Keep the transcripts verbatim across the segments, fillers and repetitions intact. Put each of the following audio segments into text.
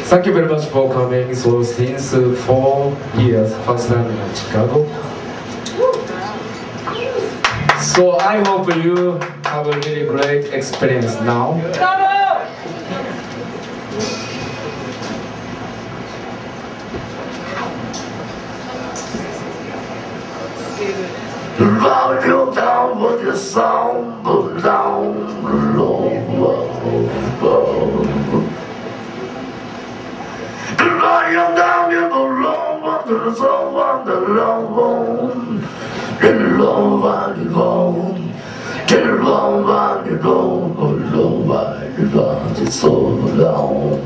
Thank you very much for coming. So since uh, four years, first time in Chicago. So I hope you have a really great experience now. Roll you down with your song, down low. Roll you down, you go low, the song on the long, the low on the long, the long on the long, the low on the long, it's so long.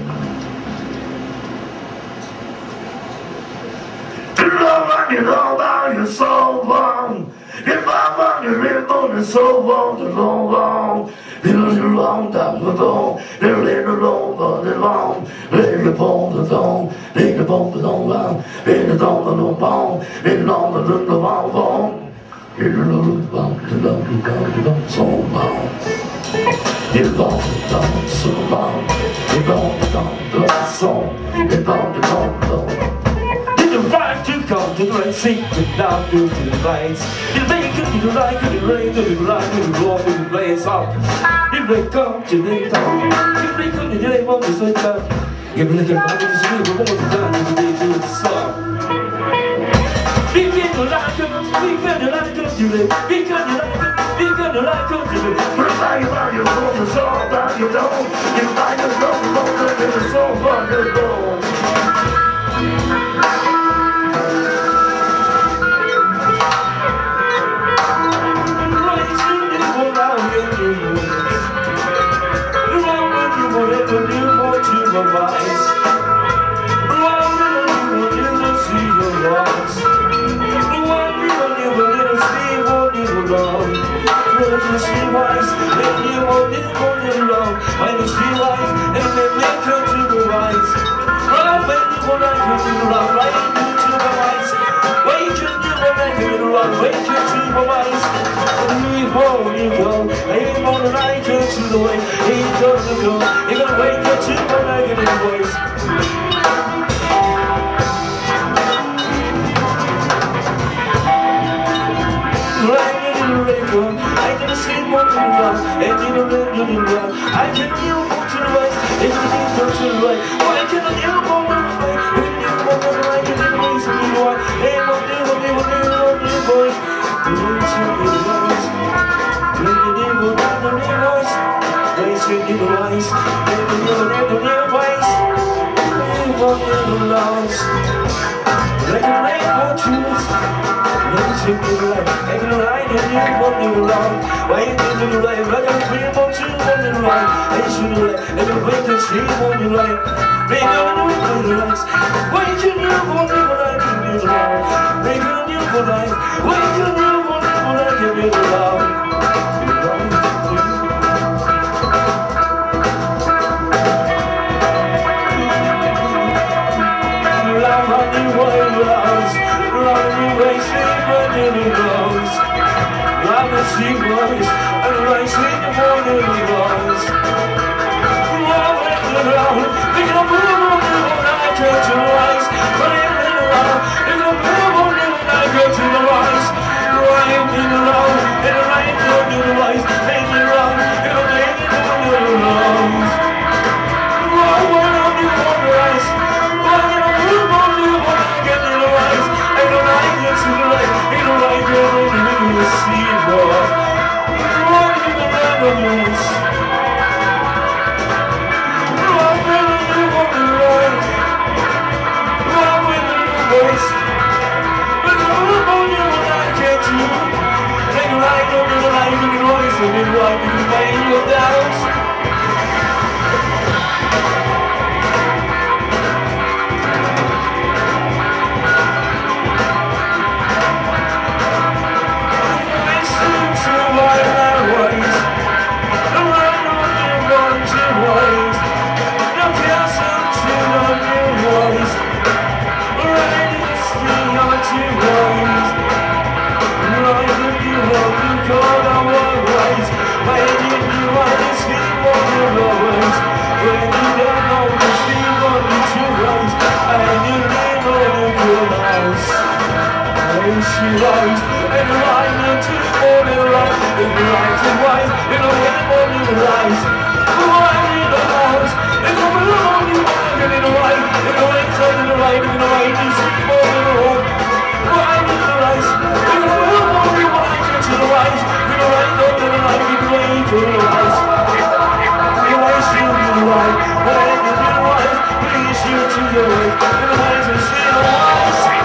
You know about your soul wrong. Your mama, your ribbon is so wrong, the long wrong. You the wrong time the long. You let the long but the long. Let the bone the long. Let the bone the long long. Let the long the long bone. Let the long the long the long bone. Let the long the long the long the long the long so long. The long the long so long. The long the long the long song. The long the long the long. The right to come to the right, sing it down to the lights. You make it to the right, to the rain, to the right, to the wrong, to the place up. You make come to the top. You make up the day of the sun down. You make a body to sleep, but one more time to the day to the sun. We can do like it, we can do like it, you live. We can do like it, we can do like it, you live. Remind you about your home, the song about your dome. You find the song, the song, the song about your dome. I can you move to the right, if you need to to the right. Why can you move to the right? If you move to the right, you need to move to the right. Hey, what do you do, what do you do, what do you boy? You need to be the right. When you need to be the right. Raise your new rise. When you need to be the right. You want to lose. Like a light for truth. Raise your new right. Like a light and you want to love. Why you need to be right? Like a dream for truth. I should do it, and the way to see on your life. Make a new life. Why can you want to like you do love? Make a new life. Why can you want to like you do love? Love on the way loves. Love the way sleep when it goes. Love the sea voice. And right sleep the morning goes. Around, we can move on when I turn to the rise. Running around, we can move on when I go to the rise. Running around, and the right go to the rise. Hanging around, and the right go to the rise. Run on you on the rise. Run and move on you when I get to the rise. And the right go to the right, and the right go to the sea. Running around the rise. Take a ride over the light of the noise. right, and right to morning light, and right and right, and the morning light. Right in the house, and the morning light, and the right, and the right side, and the right, and the right is morning light. Right in the right, and the morning light to the right, and the right, and the right, and the way to the right. The way to the right, and the right, please you to the right, and the right is the right.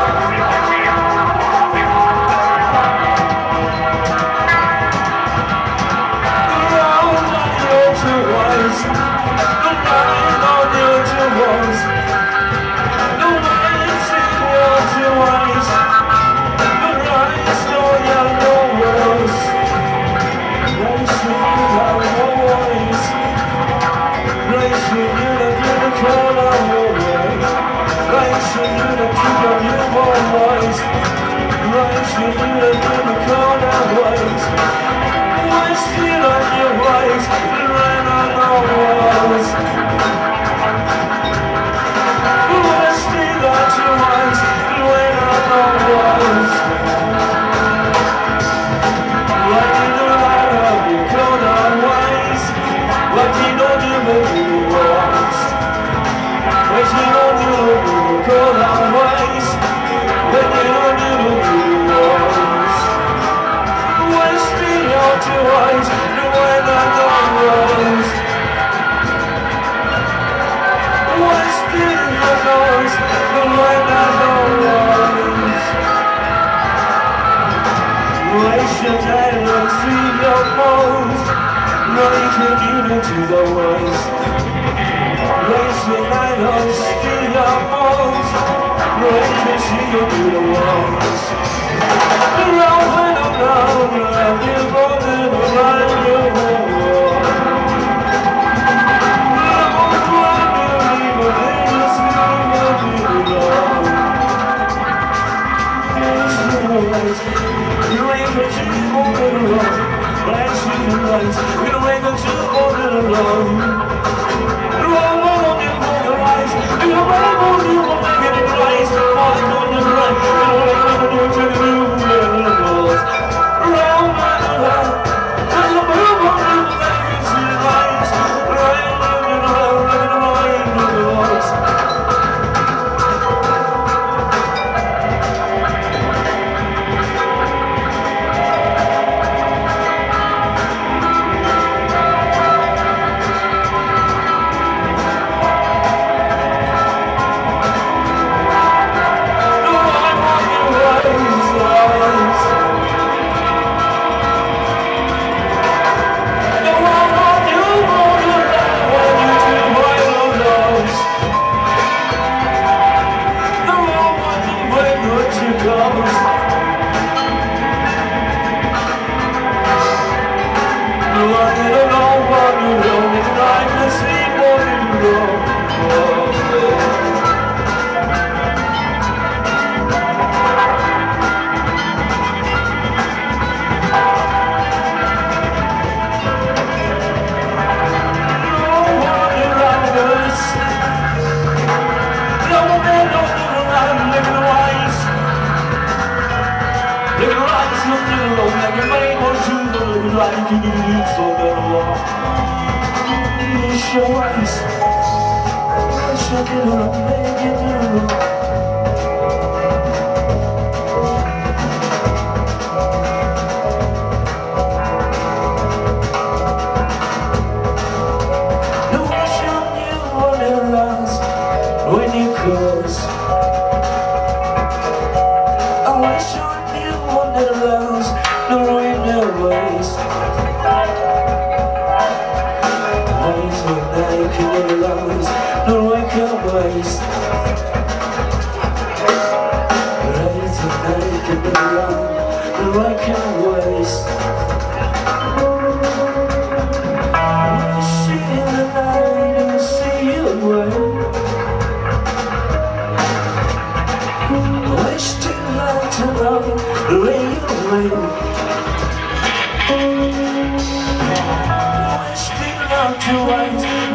To the west, raise the night on, steal your bones, raise the single to the walls. Around when I'm down, around the morning, around the world. Around when you leave, but then you still got me alone. Raise the lights, raise the cheap on the road, raise the lights, we'll raise the cheap on the road.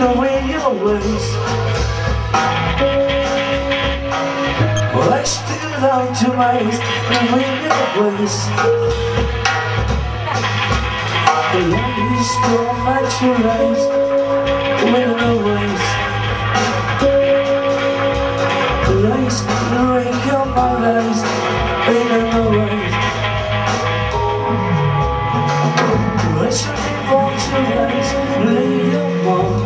Well, I still down to my eyes, the wind in the place. The light is still materialized, with no ways. The lights, the rain on my eyes, with no ways. I should be born to rise, lay your mom.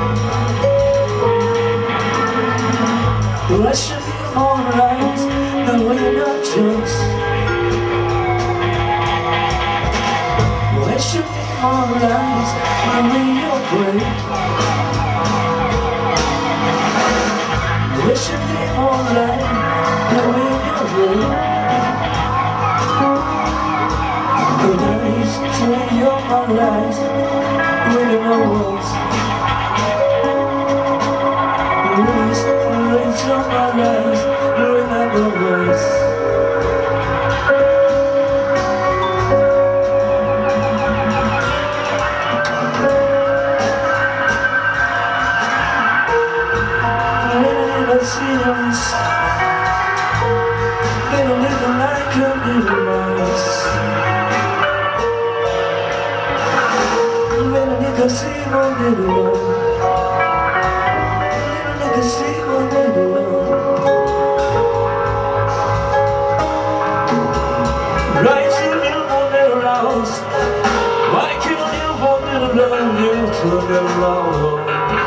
I should be alright, the way not just. I should be alright, the way you're great. I should be alright, the way you're great. The days to your my lies, with no words. It's on my lies, remember words. Little scenes, little little like a little mouse. Little nigga see my little love. Little nigga see my little love. Rise to you for little house. Why can't you for little love you to little love?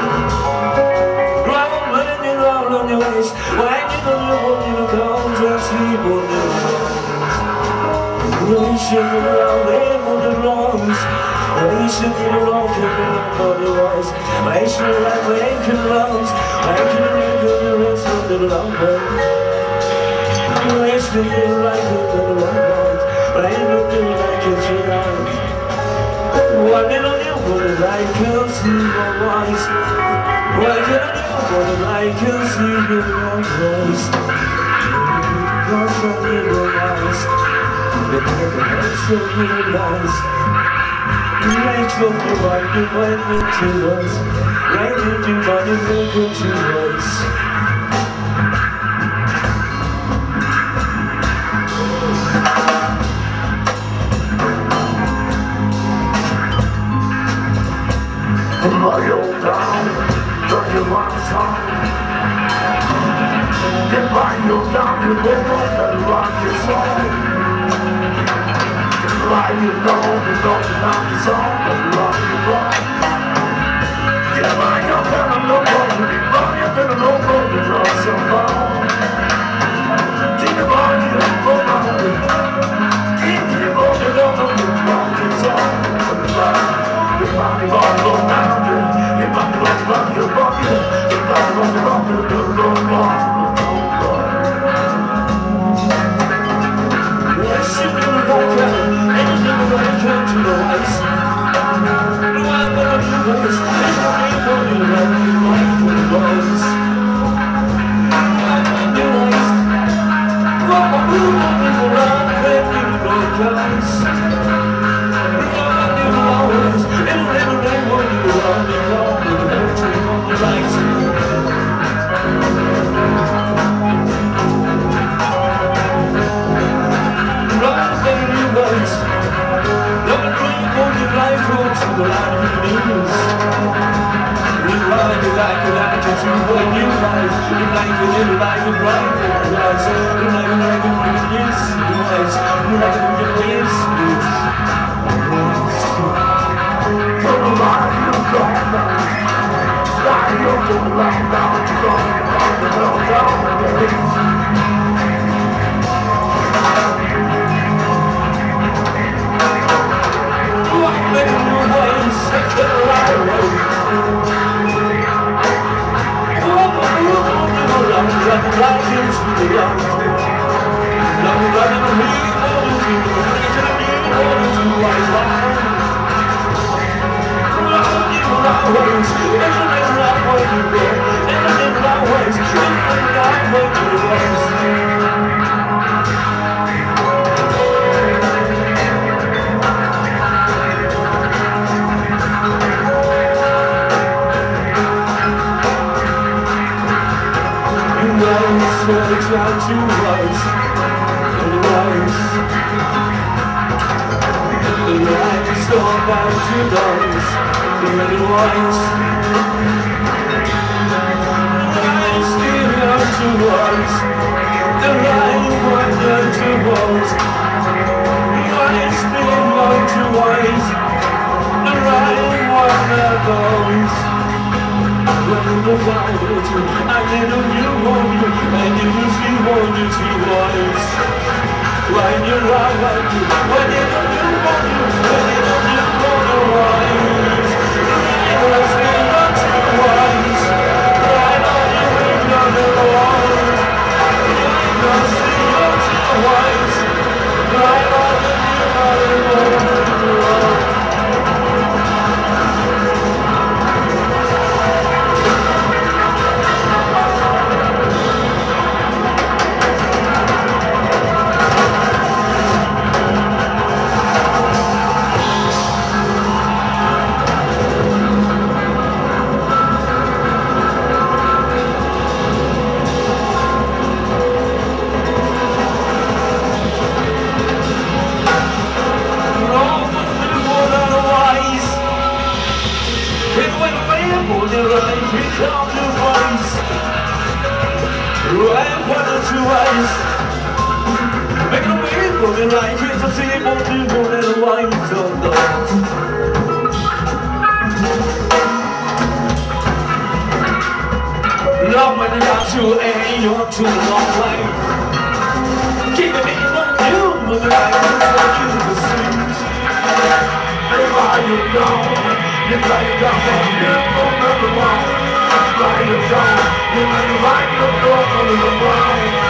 Drive on when you're out on your waist. Why can't you for little girls and sleep on little house? Ration around there for the wrongs. Ration in the wrong can be otherwise. Ration like waking rounds. Why can't you for the rest of the lumber? Ration in the right of the lumber. But I don't do like it tonight. Why did I do what I can see my eyes? Why did I do what I can see in your voice? Because of your eyes, the evidence of your lies. Right from the right, you might mean to us. Right into money, look at your voice. Lie you down, turn your lights on. Then lie you down, you go on and rock your song. Then lie you down, you go down the song and rock your rock. Then lie you down, I'm no more to be funny, I'm no more to rock some more. Keep your body up for my keep your body up for the rock your song. Your body won't go down, your body won't rock your body, your body won't rock your body. I should be the walk out, anything that I come to the ice. No, I'm gonna do this, there's no need for you to run your life for the roads. I'm gonna do this, roll my boot up in the round, and you go guys. Always, it'll never rain when you run me along with the country on the lights. Rise and you rise. Let me drink on your life road to the line of your knees. We ride you like an attitude when you rise. You like a little life and ride when you rise. You like a like a when you use you rise. You like a when you use you lie you down, lie you down, down, down, down, down. Like making your ways, second right road. Oh, you run, run, right into the road. Run, run, and leave all of you, leave all of you, wise line. Ways, there's a little right way to go, there's a little right ways, there's a little right way to the ways. You guys switch down to rise and rise. The lights stop out to dance, the red and white. The lights still out to rise, the light went down to rise. The lights still out to rise, the light went down to rise. Running around with you, I didn't you want you, and you usually wanted to rise. When you're out like you, when you don't you want you, when you don't you want to rise. Right still not to rise, right on you ain't gonna rise. Right still not to rise, right on you ain't gonna rise. Making a way for the right, it's a table to go and the wines on the love when you got to and you're too long way. Keep it in on you with the right for you to see. Everybody you gone, you got you gone, you don't remember wrong. Everybody you gone, you got the right to go on the wrong.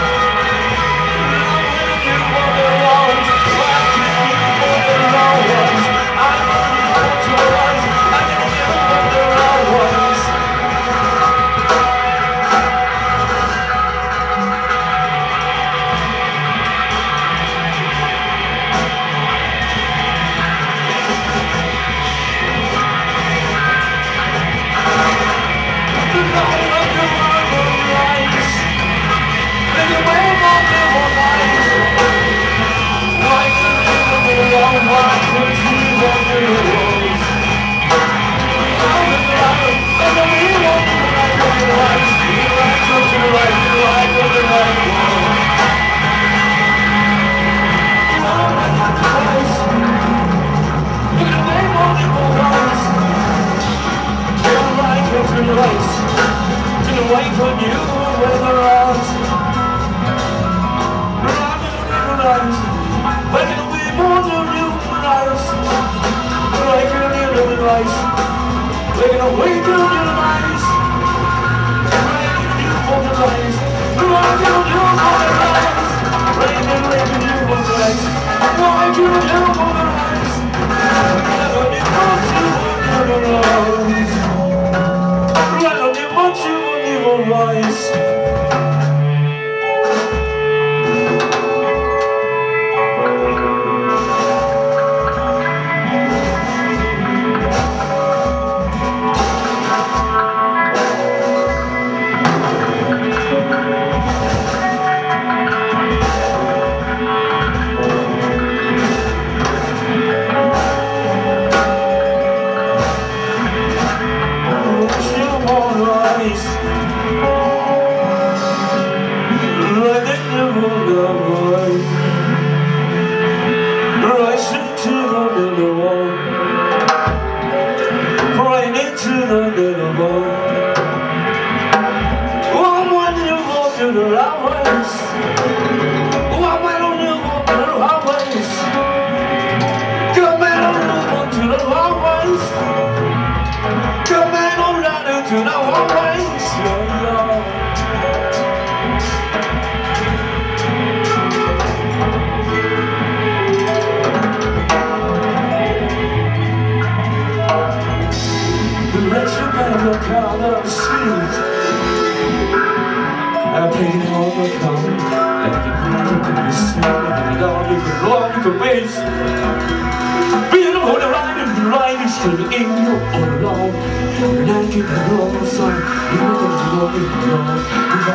In your own alone, and I keep the wrong side, you know that you won't be wrong.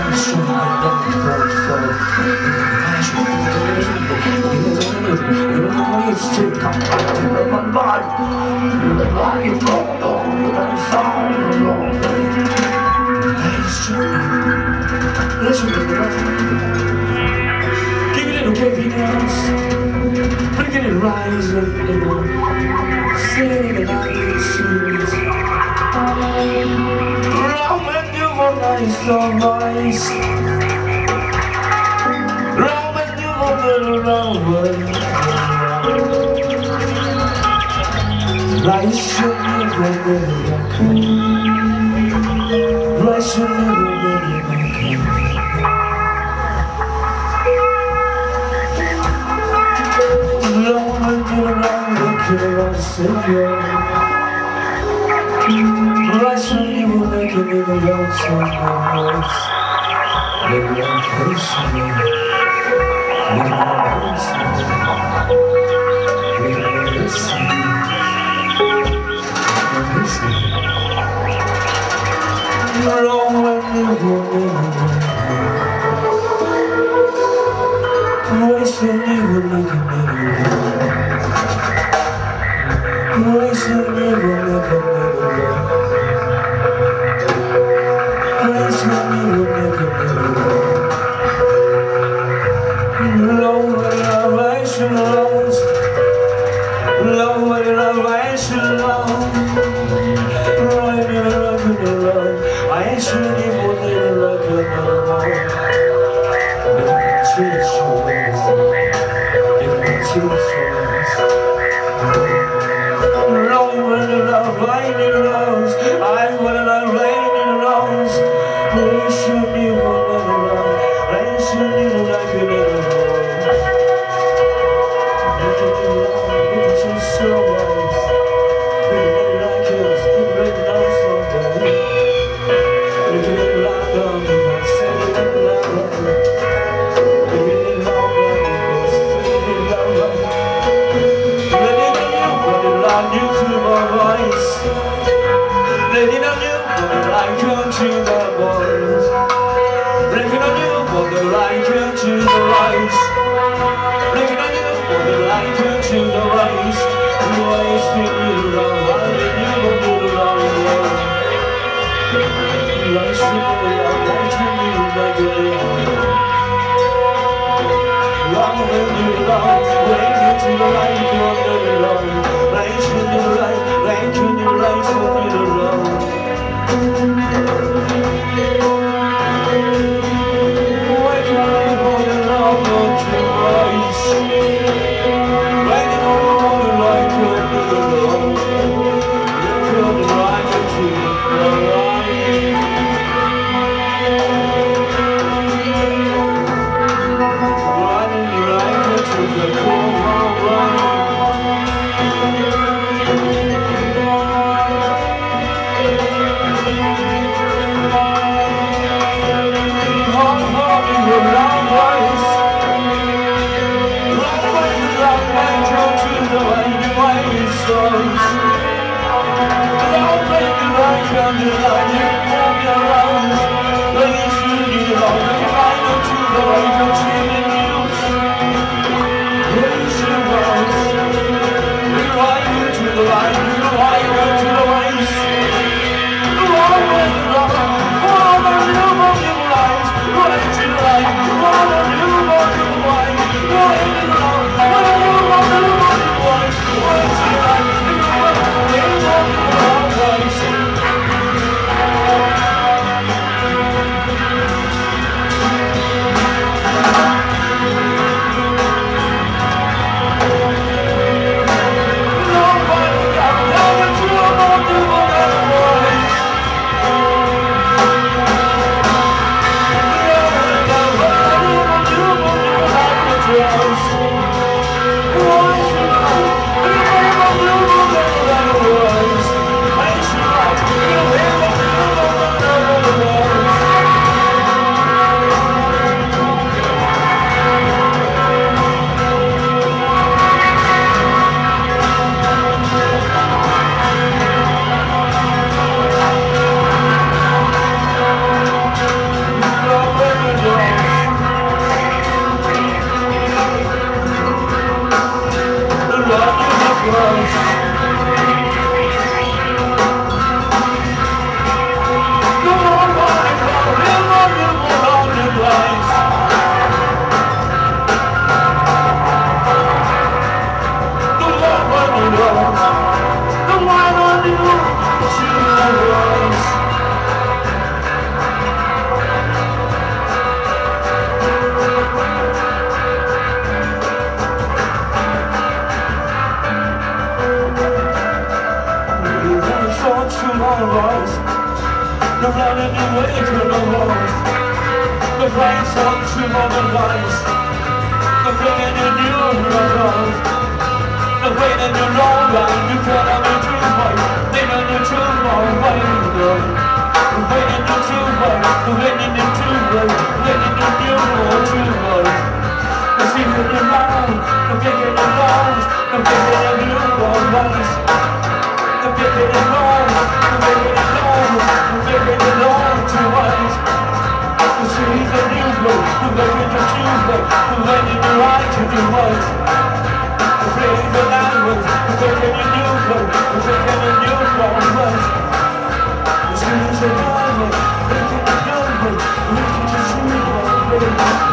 place on two moment lights. The feeling you knew around. The way that you know that you cut on the truth way. They know the truth more way. The way that you too way. The way that you too way. The way that you knew more too way. The secret you know. The bigger you know. The bigger you knew more ways. The bigger you know. The bigger you know. The bigger you know two ways. The city's a new way. The way that you choose way. The way that you right to do ways. The phrase the language. The bigger you knew way. The bigger you knew more ways. The city's a new way. The bigger you know way. The way that you choose more ways.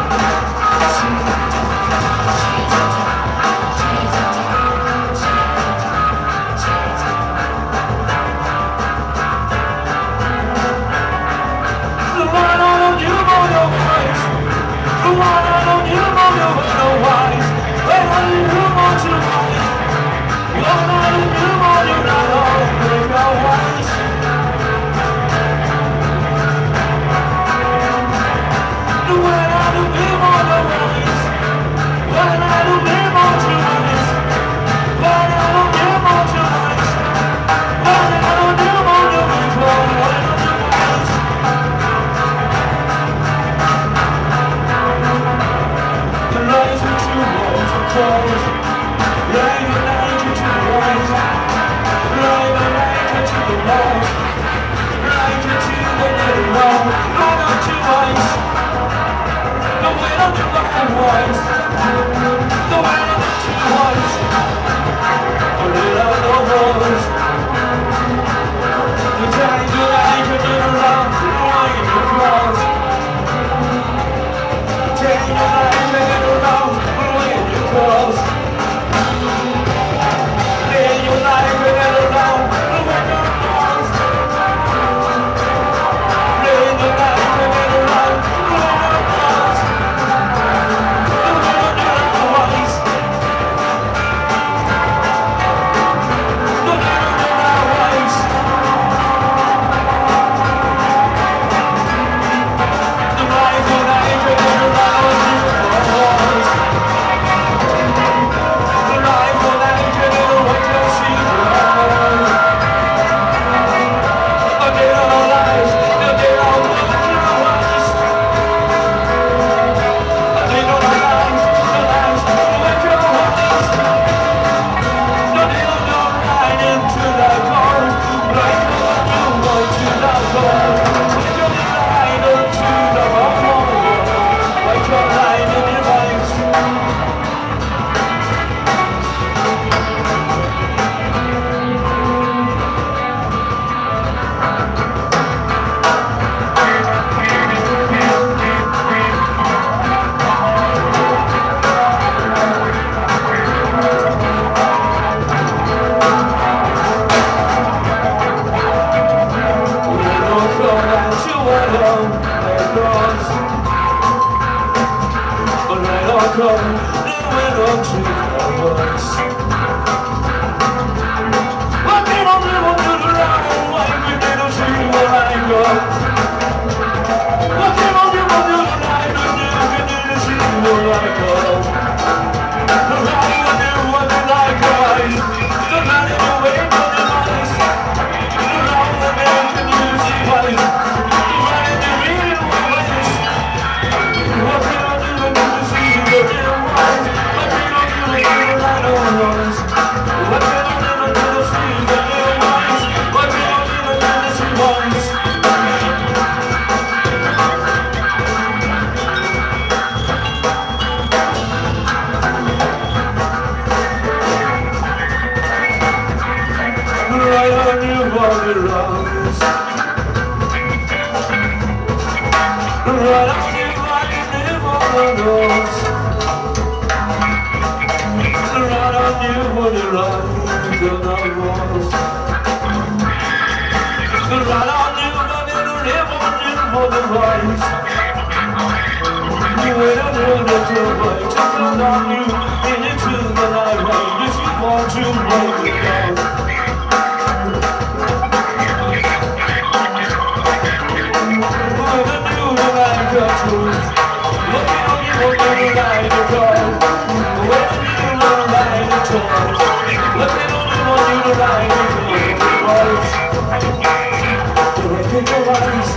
truth. Looking on you when you ride the car. When you ride the toys. Looking on you when you ride the toys. The wreck in your eyes.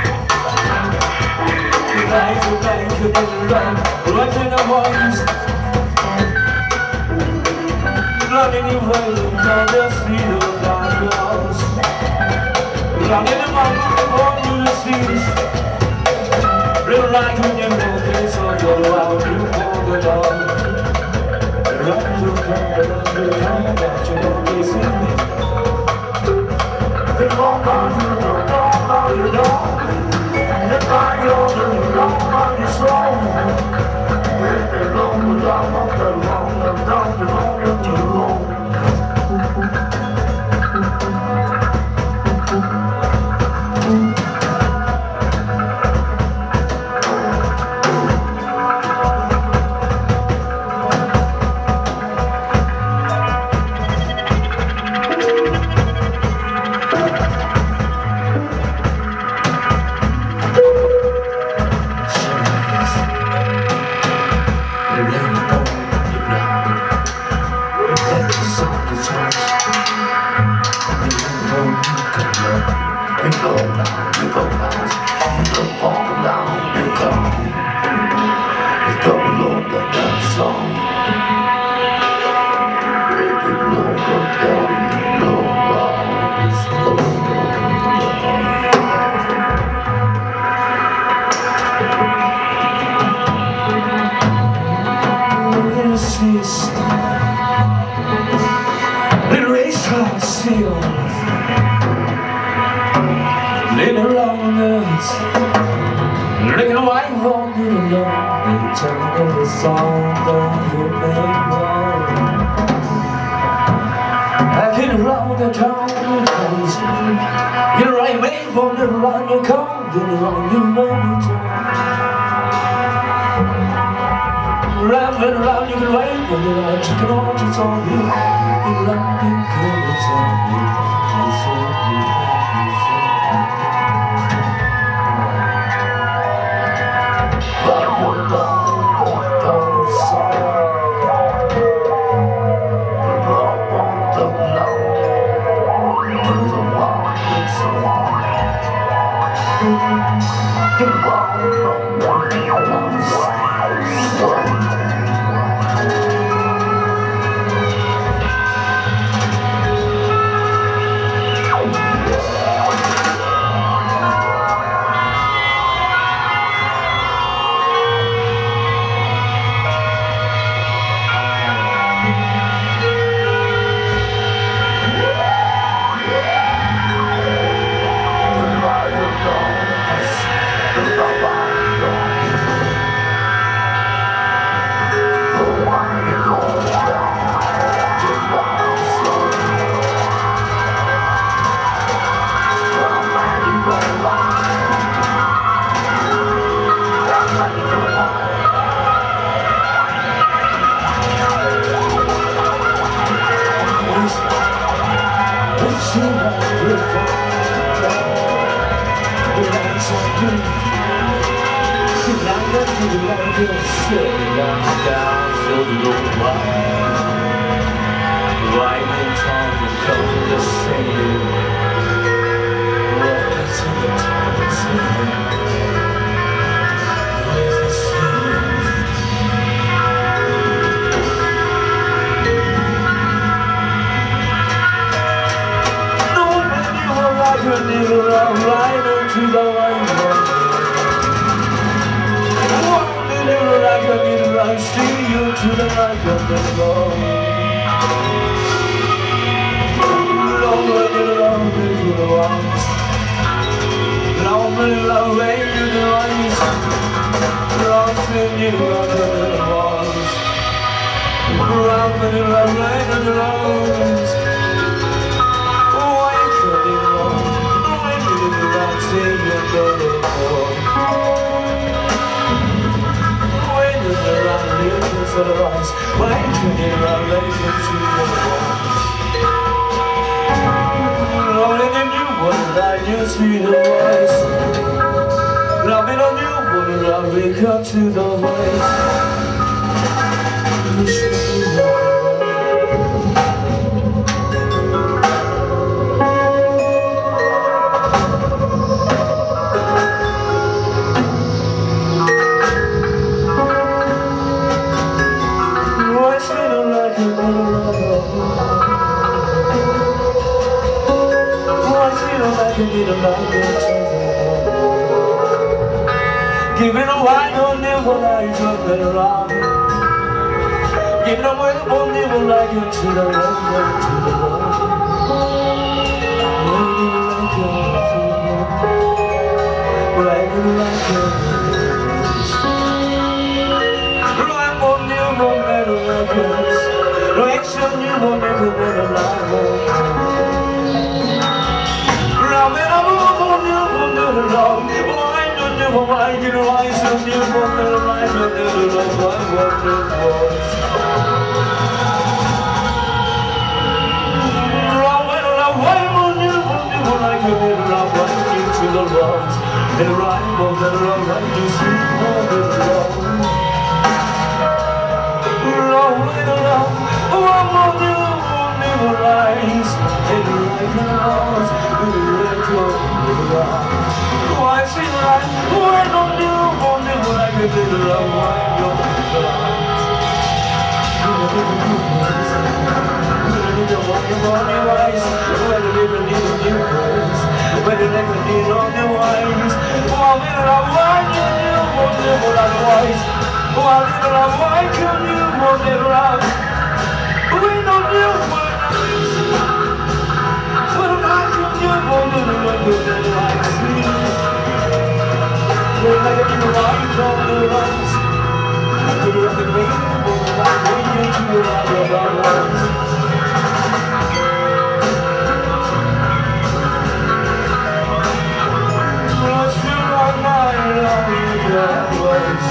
The lights are blank, you've been run. Right in the wires. Running your way, down the street of down your house. Running the mountain, on you the seas. Real like when you know this, so you're out, you walk along. Run, you come, run, you come, but you don't listen. You walk on, you don't, on, you don't. You find your little long on your soul. If you long, you long, up the long, you don't belong, you do wrong. Loving a new wake up to the voice. Giving a wide on never like something around. Giving a wide on never like you to the left, to the left. Riding like you, riding on never better like us. Reaction you won't never better like us. Ramming up on never better like. Never mind, you know I still need one little life, a little love, I want the voice. When I wave on you, never like a little love, I get to the lungs. And right, more than love, I just need more than love. Love, little love, one more new, one never lies. And like a loss, with a little love. Why see right? Why don't you want me like a little love? Why don't you love? When you want your money wise, when you never need a new place, when you never need on your wise, why little love? Why do you want me otherwise? Why little love? Why can you want me love? We don't do what I see. But why can you want me like a little like we're like a new life on the runs. We're like a rainbow, like waiting to the light of our lungs. Let's feel like my love was.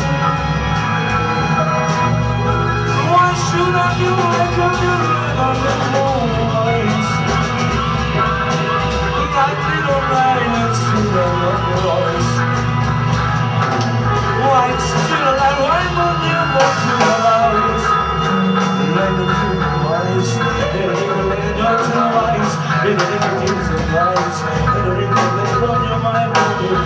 Why should I do like I do on the moonlight? Like little lights to the voice. Why still I rhyme on you more to the lies? Like the two lies, they don't even let it go to the lies. They don't even use the lies. They don't even let it on your mind when you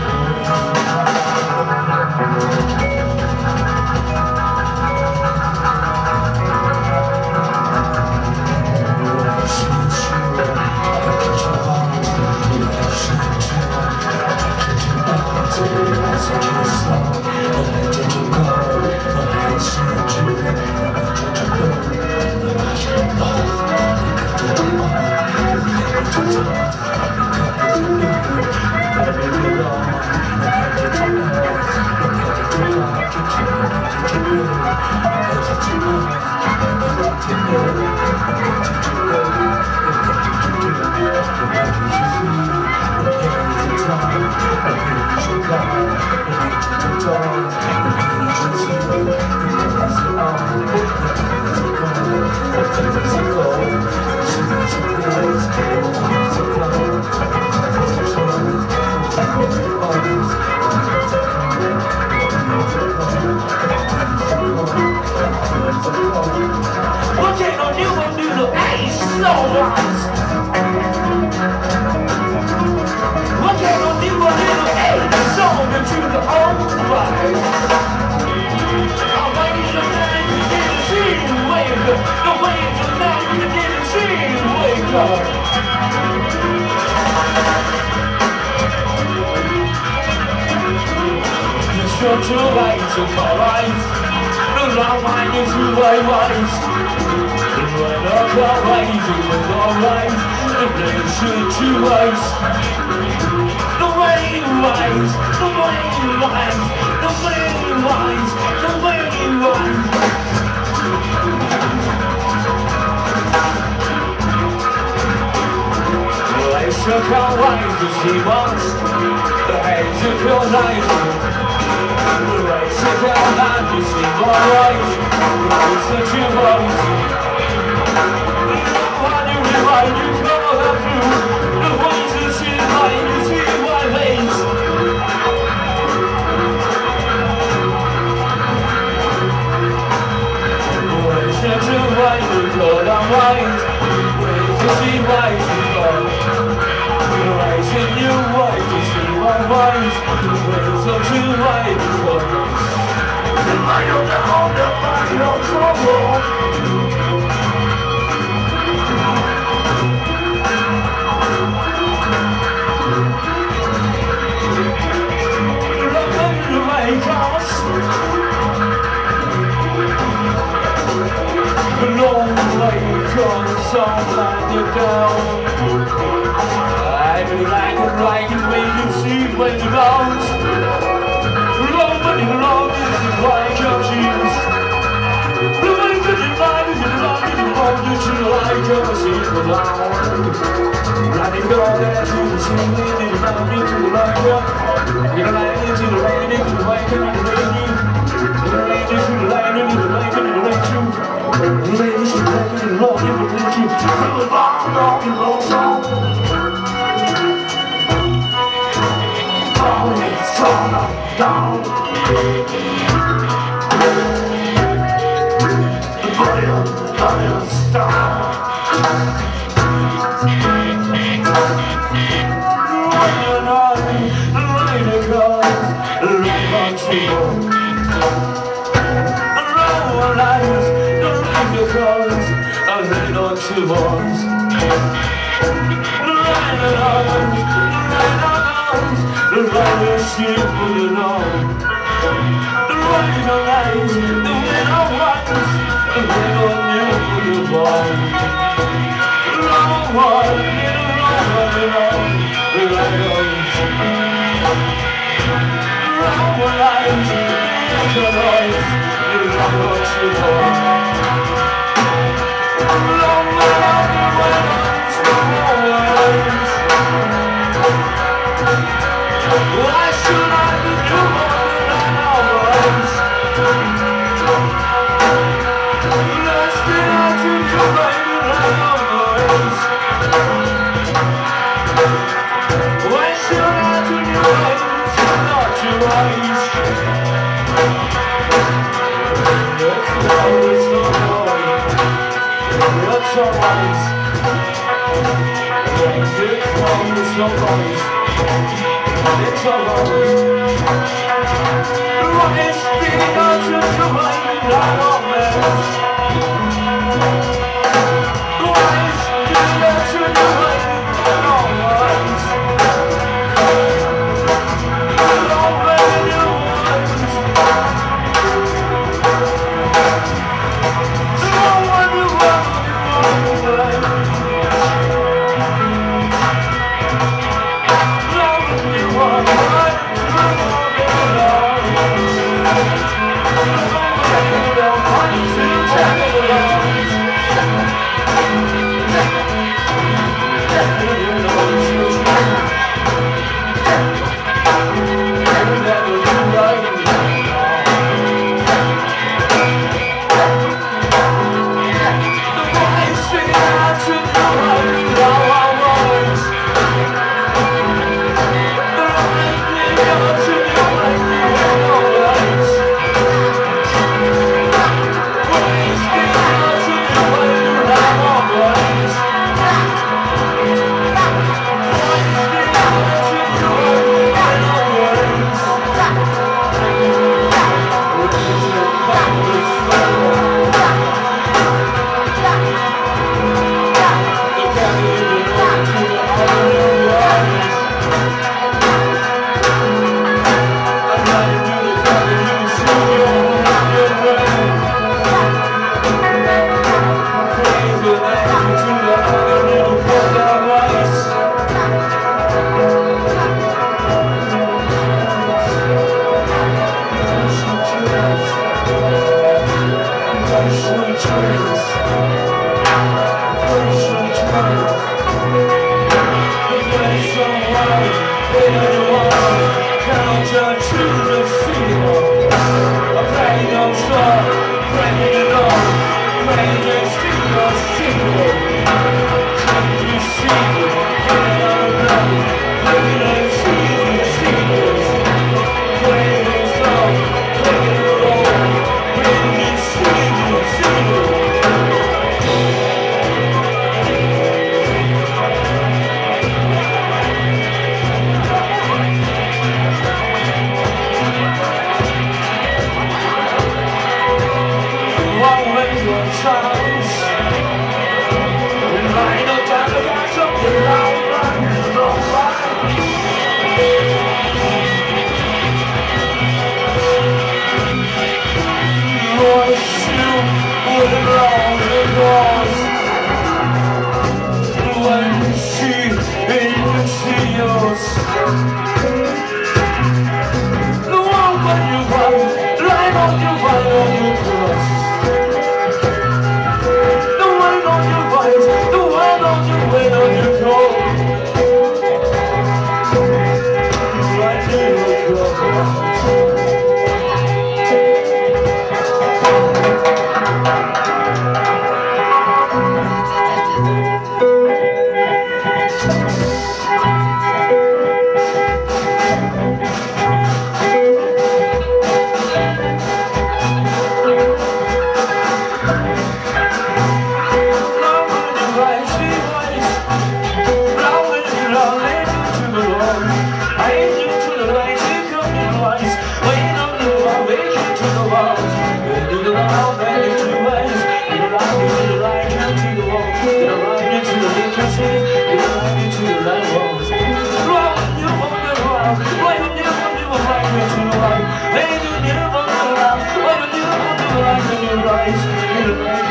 to right to my right, the long line is who I was. The right of the right is alright, the blade should to rise. The way rise, the way rise, the way rise, the way rise. I shook our right to see once, the head took your life. Right, sit down and you sleep alright. It's such a voice. When you remind you call her through the voices in mind, you see my veins. you're down, they'll find your trouble. The long way comes some land down. I really like it, like it when you see when you bounce. Long money, long is the white churches. The way that you find is the long is the long you should like your seat down. Running all there to the sea, in the mountain to the light. You're lying into the rain, into the white and the rainy. You're lying into the light, into the light and the rain too. Ladies, you let me love you, but let you really bomb on your low song. Oh, it's all up, down. The fire, fire, star. When I, the rain comes, the rain comes to you. And roll lights. Because I laid on two arms. The rain on arms, the rain on arms, the rain on sheep with an arm. The rain on eyes, the rain on ones, the rain on you with a bomb. The long one, the long one, the long, the rain on the long one eyes, the long eyes, the long on two arms. Why should I be doing that always? Let's be out to you, baby, like always. Why should I do you, baby, not your eyes? Let's go, let's go, let's go, eyes. It's always, it's always, it's always. What is the answer to my nightmares? What is the answer to my nightmares? Long way you want. Long way you want. Long way you want.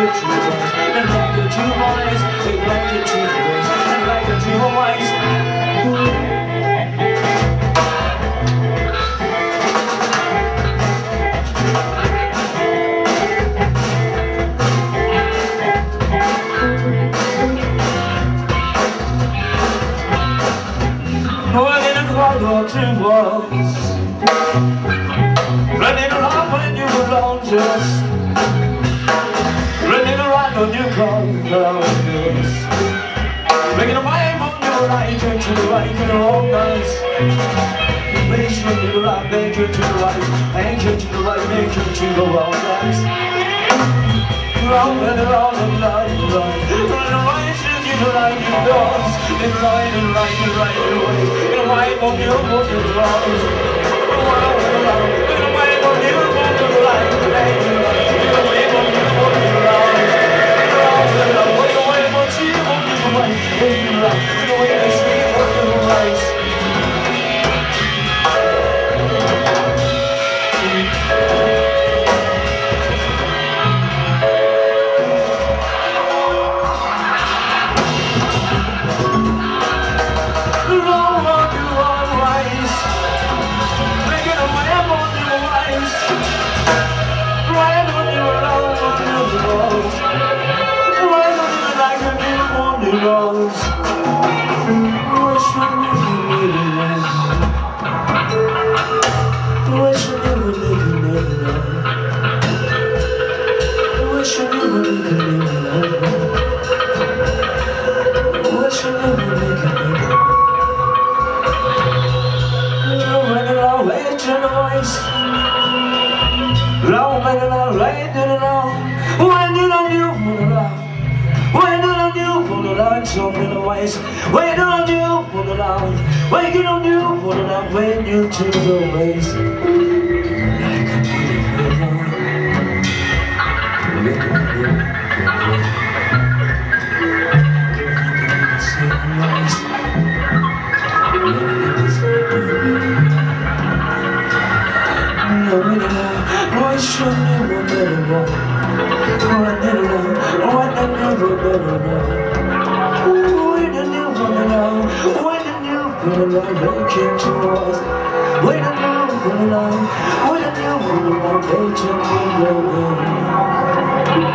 it to the west, and like it to the west, and like it to the west, and like it to the west. Running across the two walls, running around when you were alone, just running around on your colors, making a wave on your right and to the right and the wrong nights. Please running around, make it to the right, make it to the right, make it to the wrong nights. Round and around and round and round, run away to the right and doors, and right and right and right and away, and away on your body round, round and around, and away on your body right and right and right, and away on your body round, round and around, and away on your body right and right, and away on your body right. Wait on you for the light, waiting on you for the night, when you to the waste. Like a beautiful river, look at the why should never better know? Oh, I never know, oh, I never better know. When the new for the love, when the new for the love, they came to us. When the new for the love, when the new for the love, they took me away.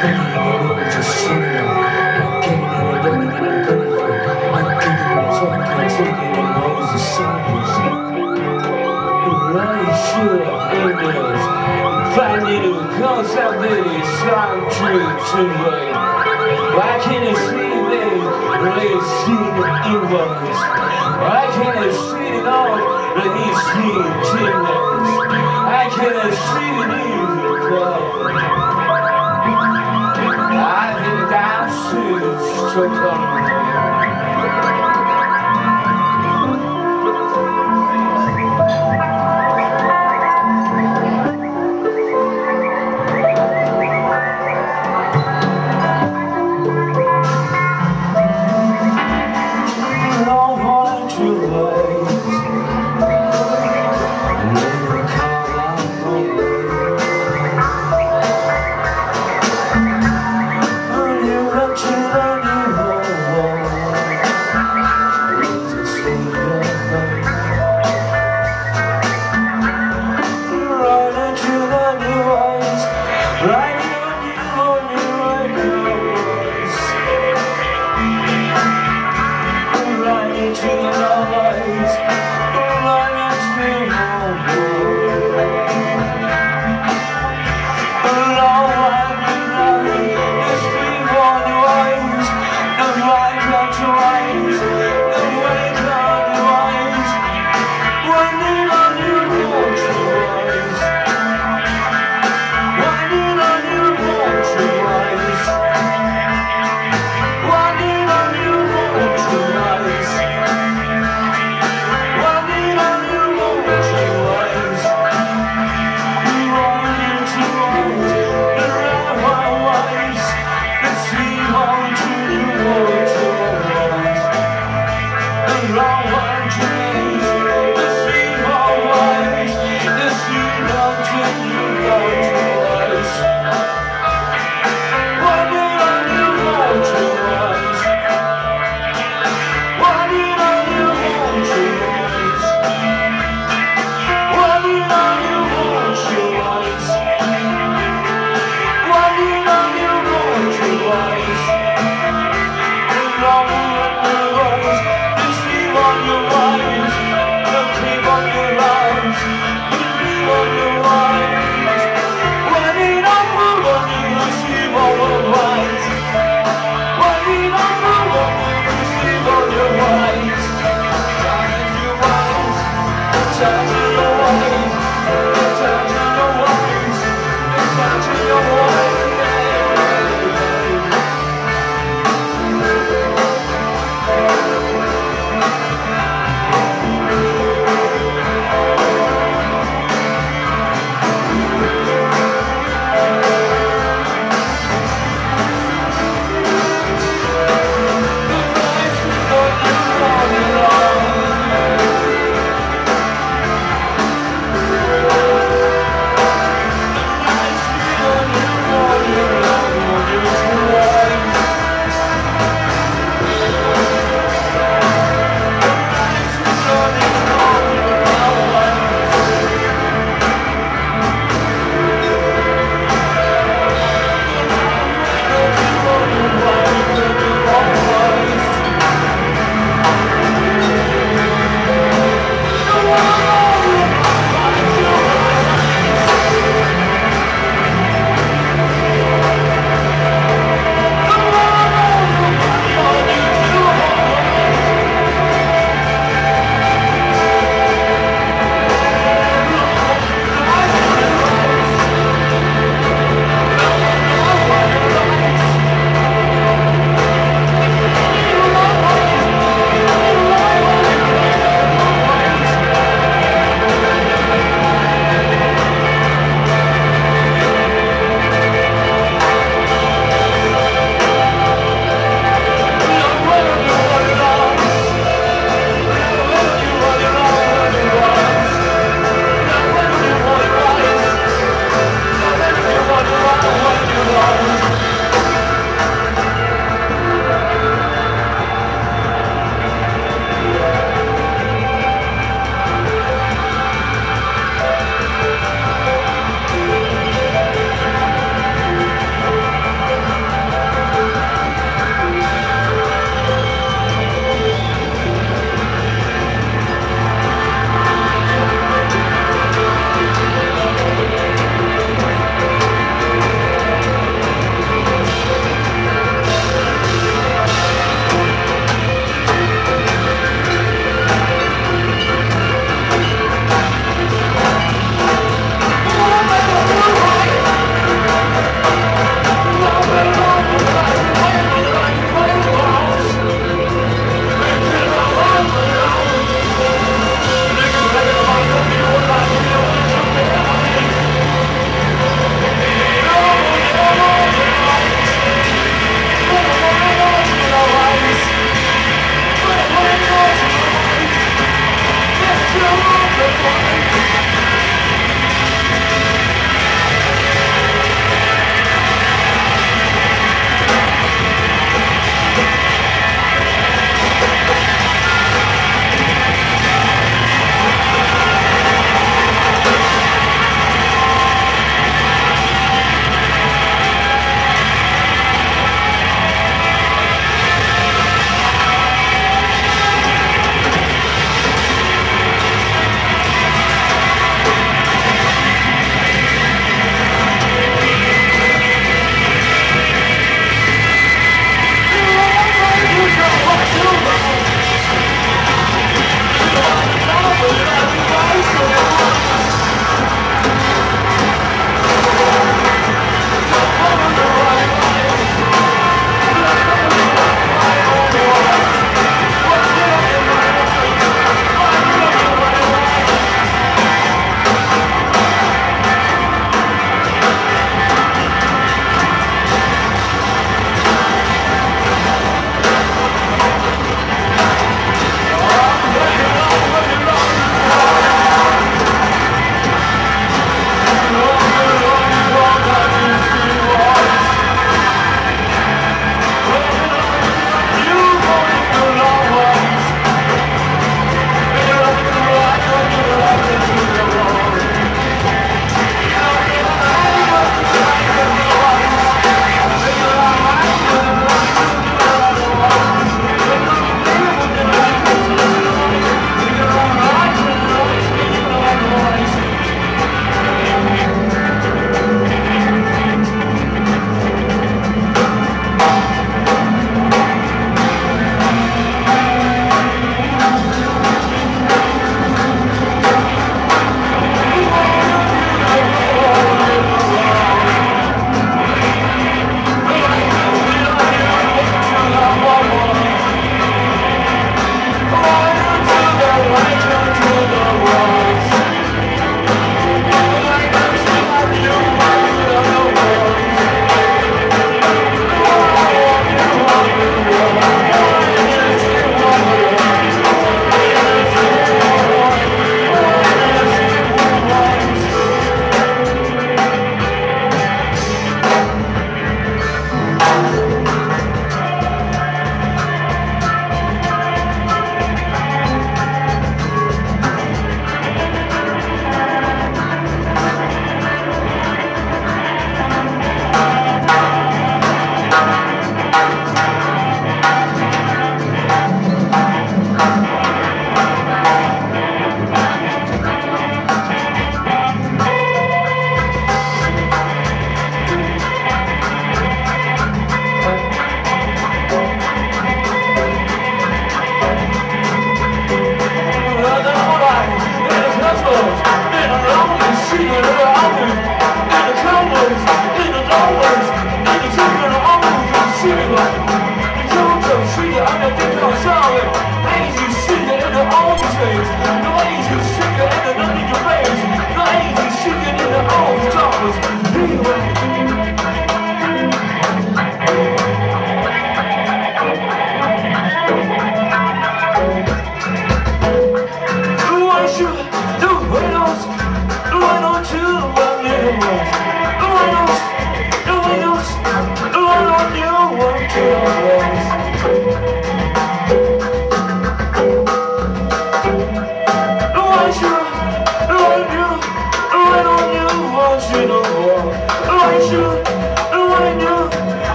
Why can't I see things when they see the inwards? Why can't I see it all when they see the chimneys? Why can't I see the music club? I think downstairs to come. Oh,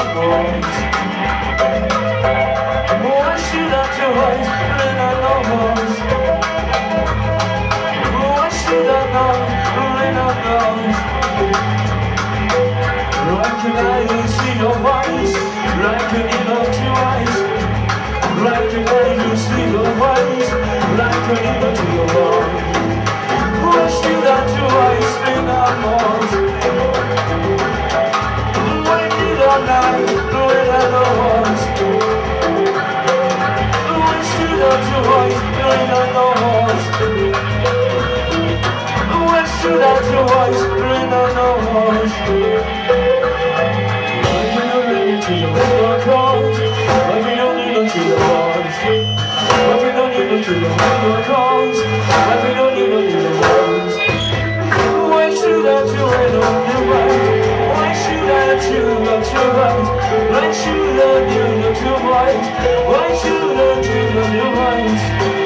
rhodes. Why should I do it when I know rhodes? Why should I know when I know? Like an eye see your eyes, like an eagle to eyes, like an eye see your eyes, like an eagle to your eyes. Why should I do I spin on walls? Why did I lie when I know what? Why should I do I when I know what? Why should I do I when I know what? Like you don't need to your records, like you don't need to your words, like you don't need to your records, like you don't need to your words. Why should I do it on the right? Why should I do it to right? Why should I do it to right? Why should I do it to right?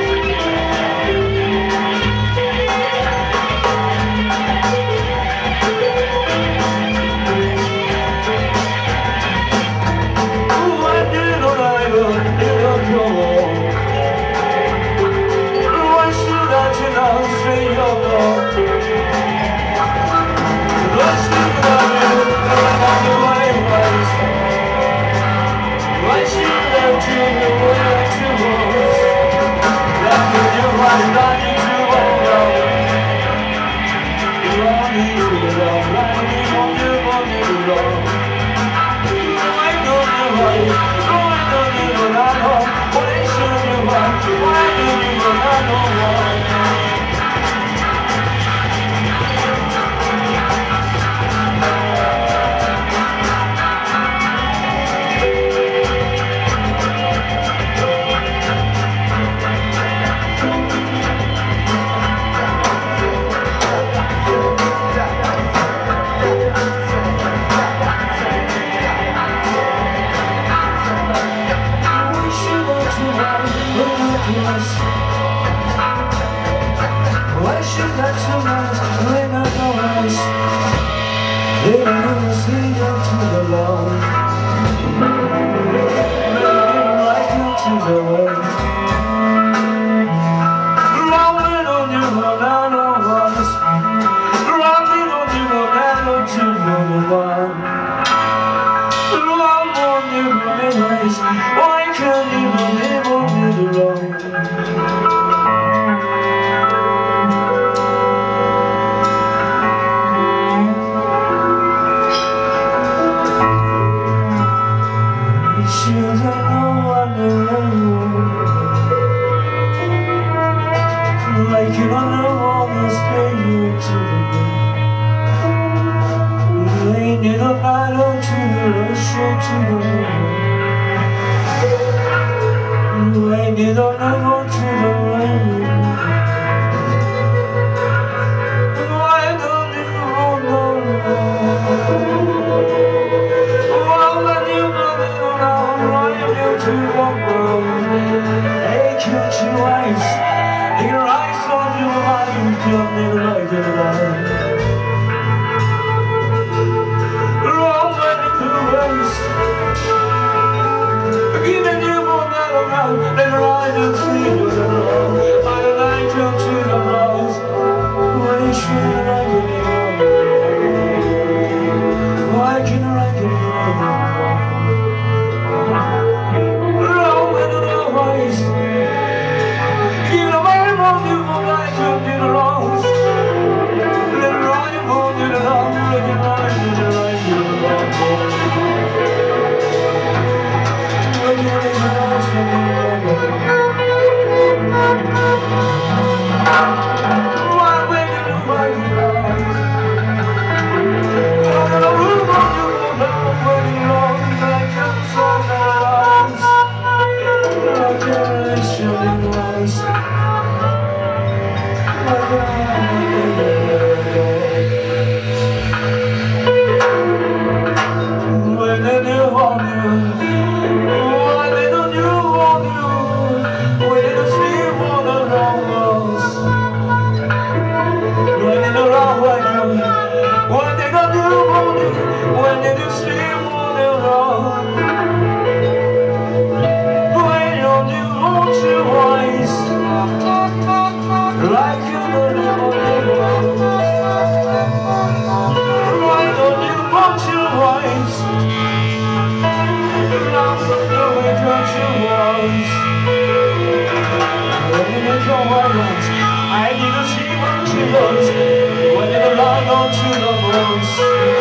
hang on to the bones.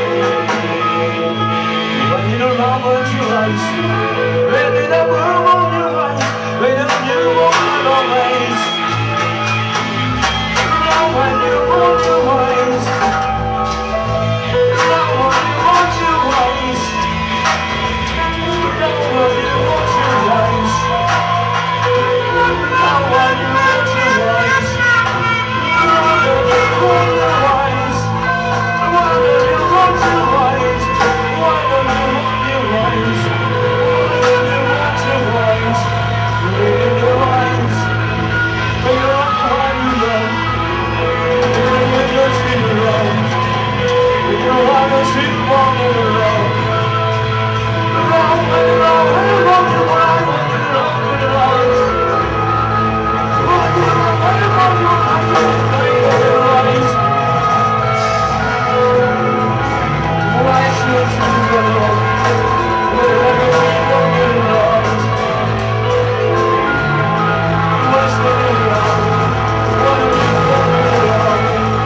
When you don't love what you like, when you don't move on your right, when you don't want your ways, love when you want your ways, love when you want your ways, love when you want your ways, love when you want your ways, love when you want your ways, why don't you want your ways, why don't you want your ways, why don't you want your ways, in your eyes, when you're up behind you love, when you're sleeping around, when you're on the street walking around, around, around, around your mind, when you're around with your eyes, when you're around, around your mind, when you're your eyes, why should you go wrong, when you're around your eyes, what's going on, what are you going on?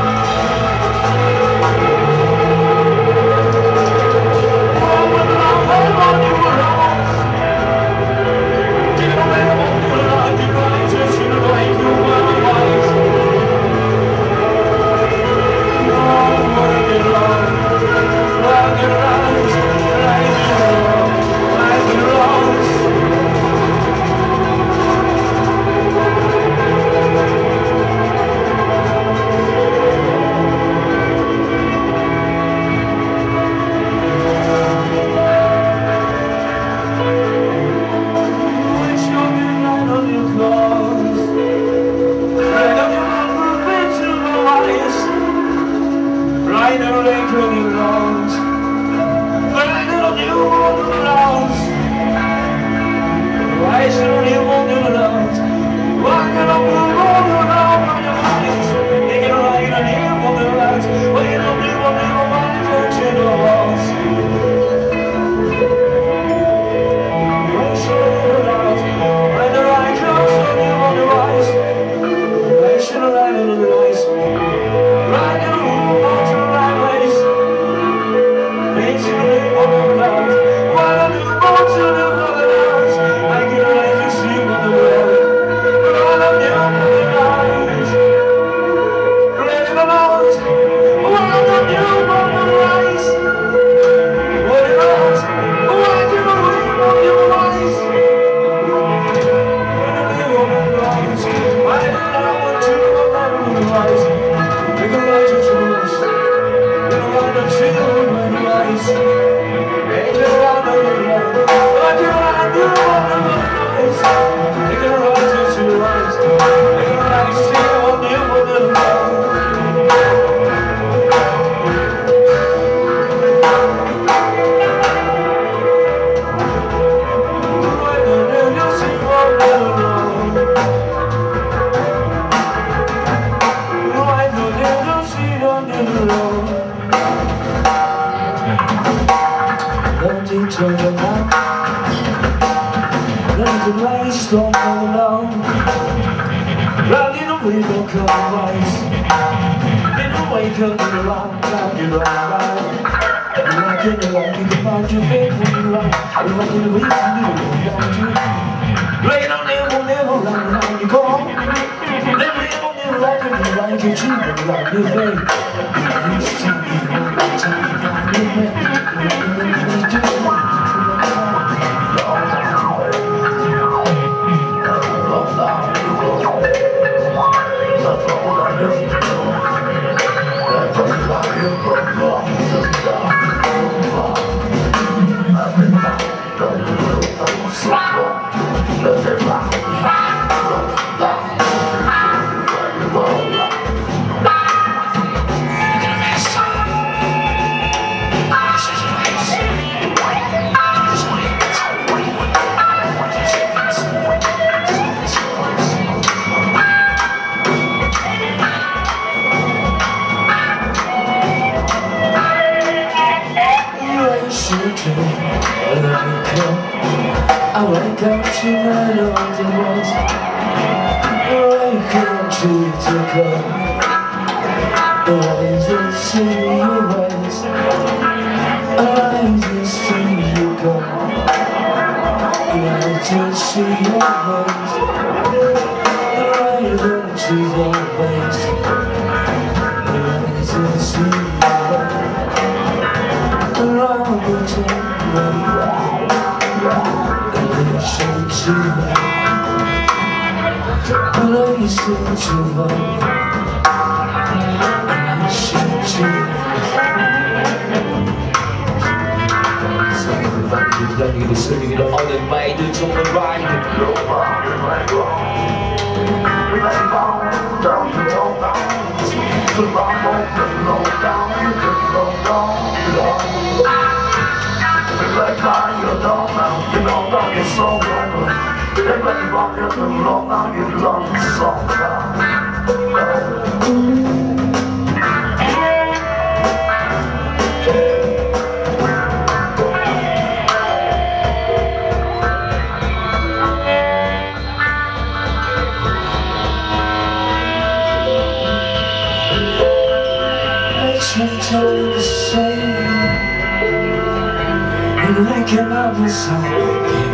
I wake up to my London walls. I wake up to the come. I just see your eyes, I just see you go. I just see your eyes, right into your face. I just see your eyes, around the table. I shake you up, and I sit you up. Then you listen to the other way, do to the right. Go on, go on, go on. We let it go, down to the low down. To the low, to the low down, to the low down, down. We let it go, you don't know, you don't know, you're so wrong. We let it go, you don't know, you don't know, you're so wrong. Sometimes the same, and I cannot be sorry.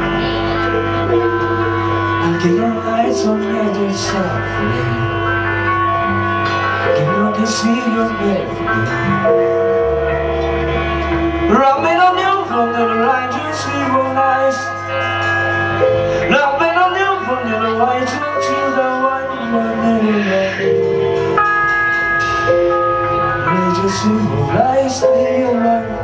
I get your lights on the other side. You can see your baby. Rubbing on you from the right, you see your eyes. Rubbing on you from the right, you see the white one. Just symbolize in your mind.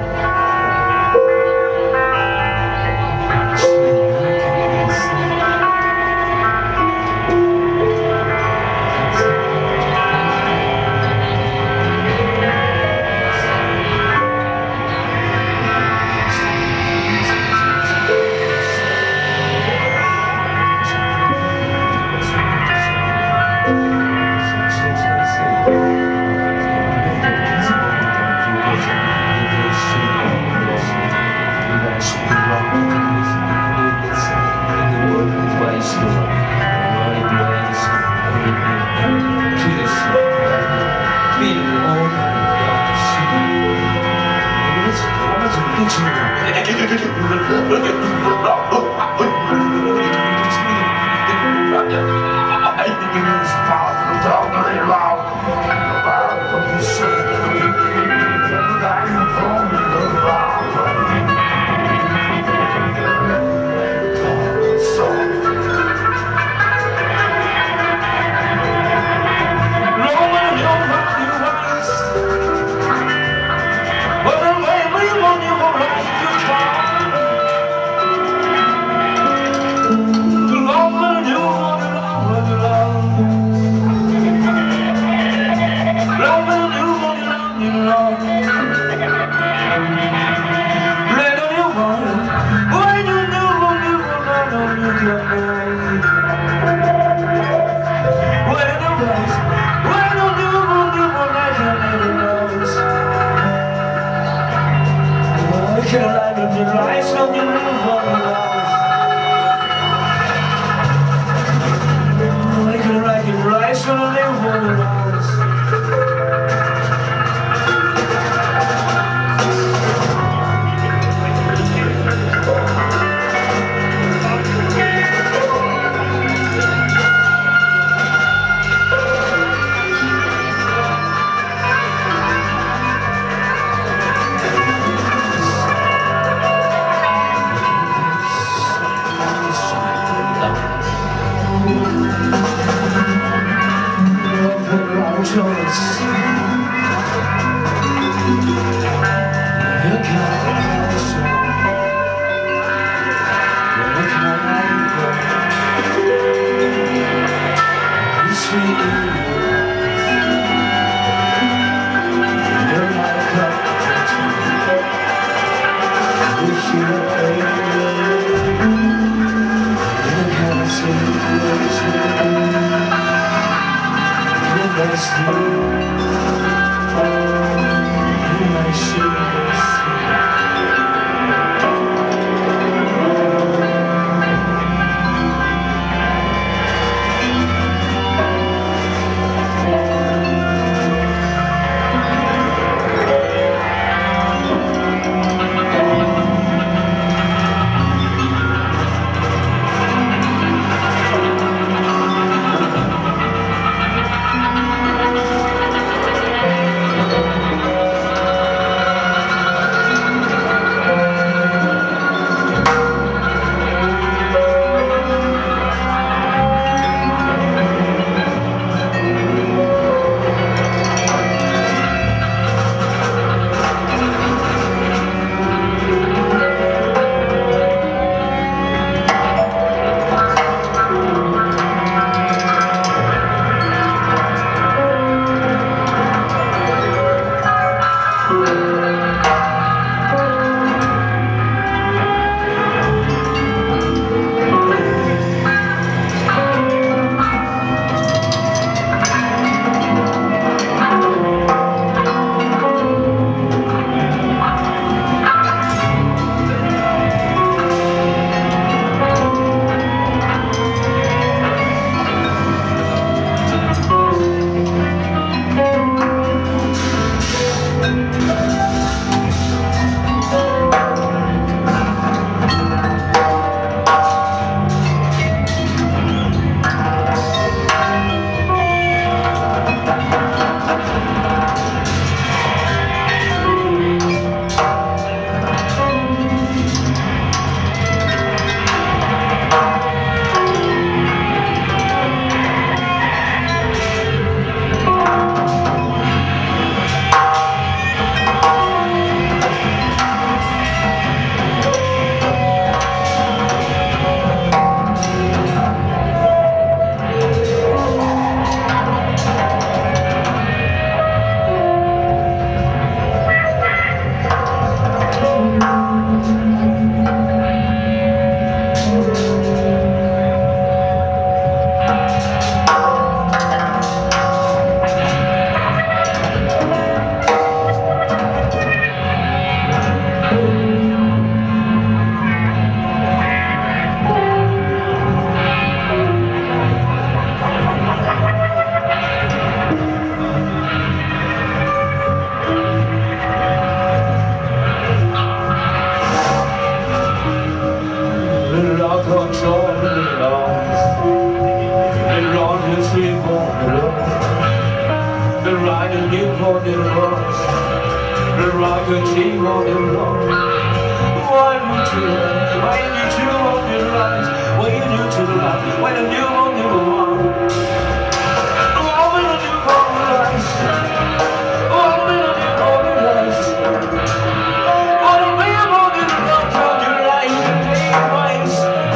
a newborn little rose, the rocket team on the road. Why would you rise? Why did you on the rise? When you knew to rise, when a newborn little one. Why will a newborn rise? Why will a newborn rise? What a newborn little road told you like the day rise.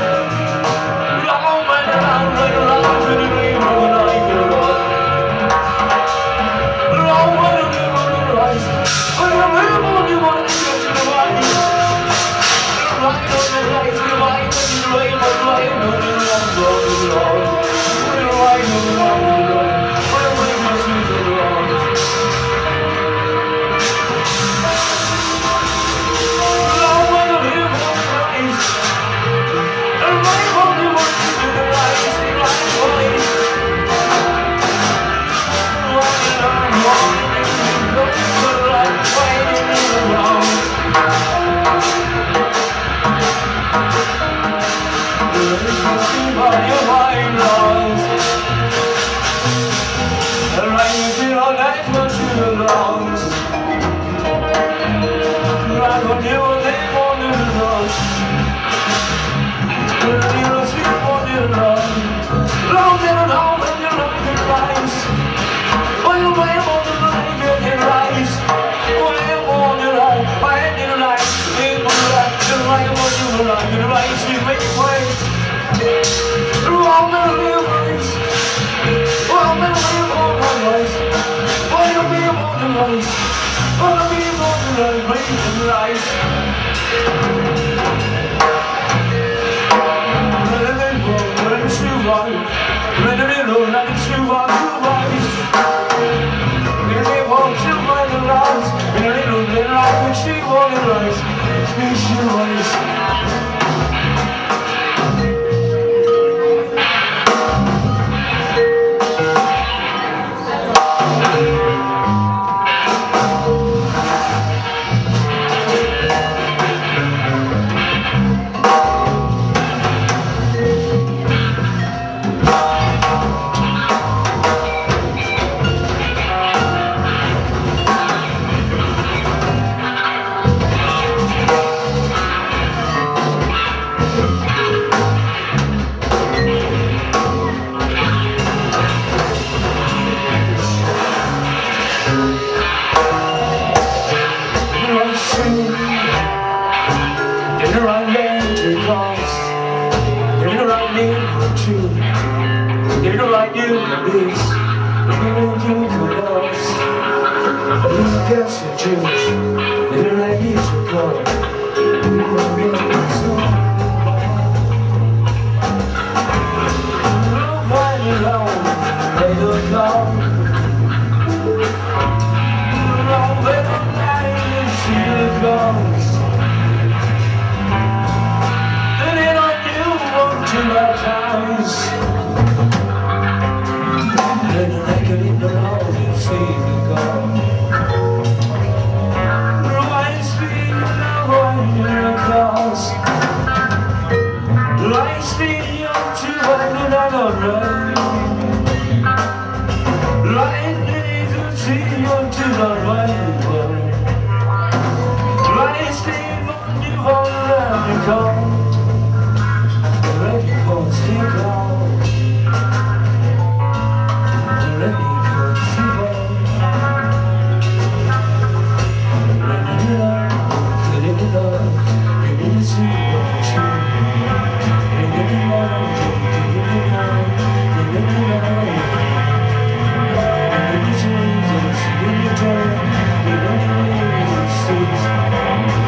Long when I'm like a light to the dream of a night to the road. Long when a newborn rise. When a newborn you want to get to the rise. Right on the right, the right, the right, the right, on the wrong road, the road. We're right on the wrong road. We're right on the wrong road. Long when a newborn rise. The right one you want to do the right, the right place. Right on the wrong road, the right way, the wrong. By your mind lost, the rain feel all that much you lost. Right when you were there on the lost, when you were asleep on your love, long and long when you look at rise. When you wave on the line, you can rise. Wave on the line, wave in the line, in the line, the right one you were like, the right you make way. Long may live rise. Long may live on the rise. Why don't we live on the rise? Why don't we live on the rise? Breathe and rise. Let it go, let it survive. Let it go, let it survive, survive. Let it go, survive the rise. Let it go, let it rise, let it go, let it rise. Let it rise.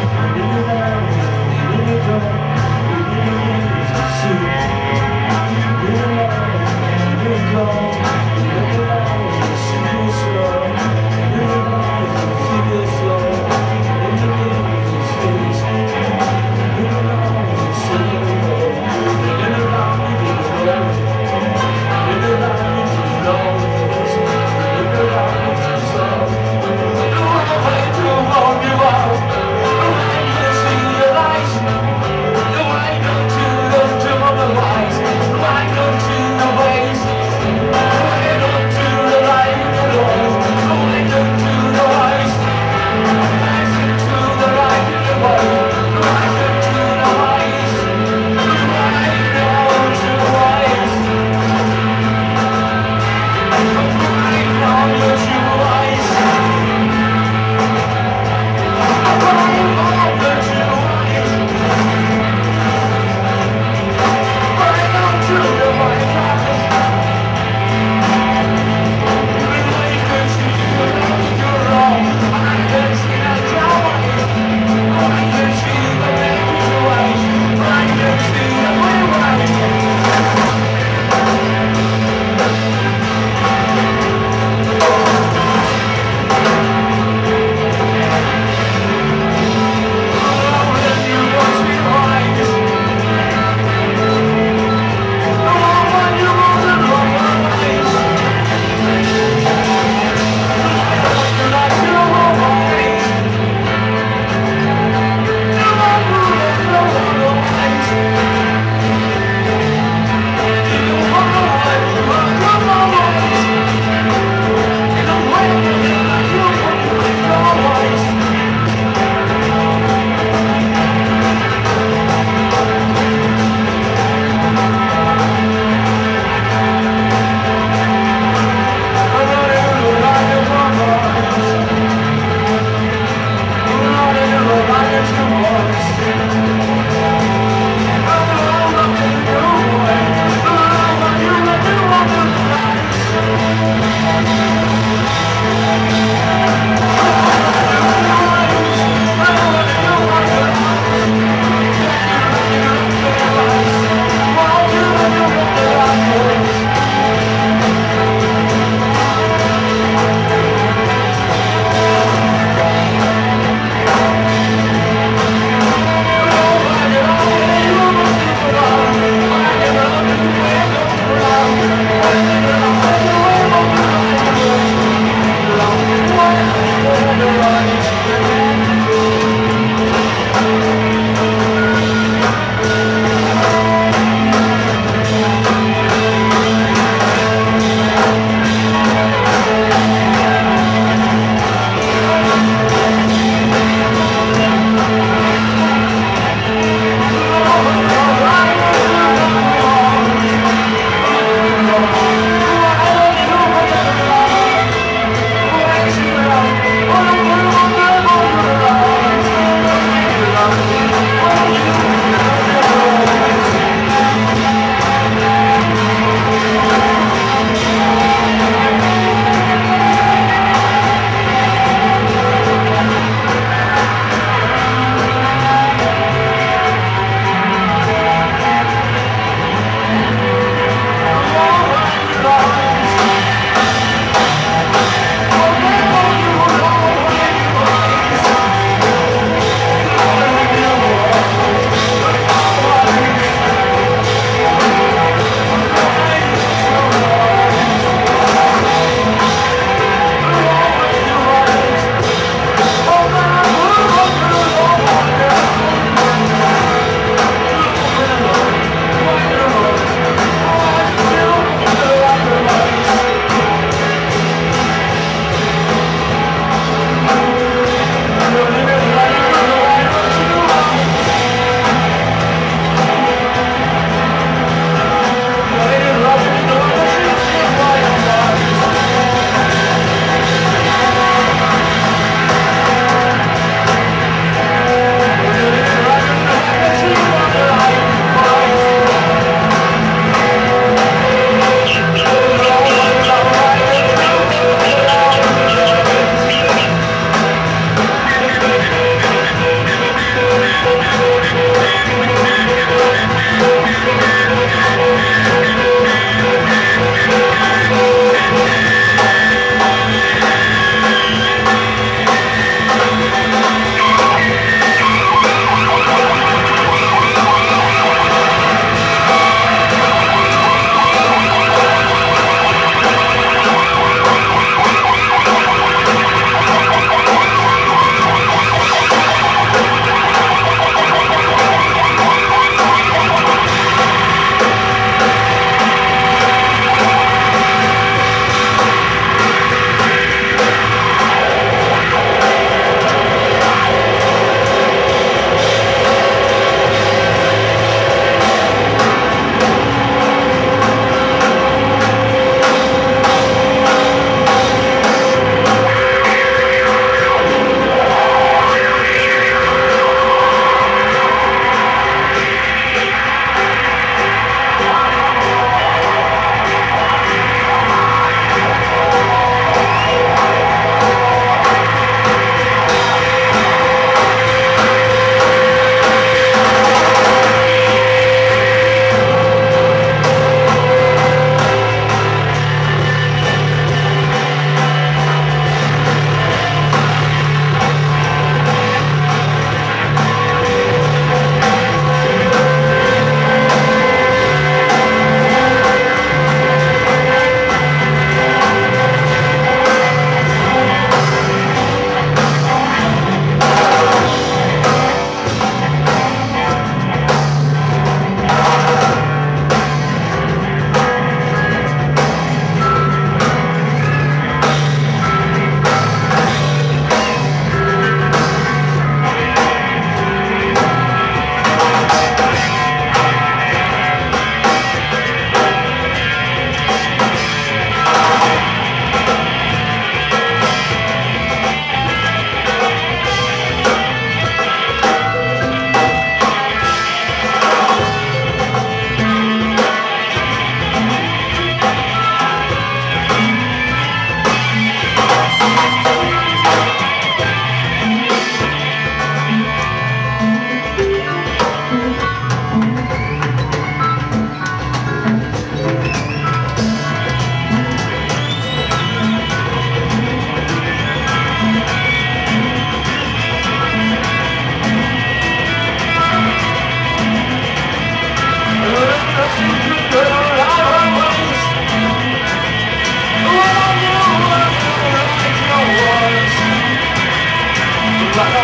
See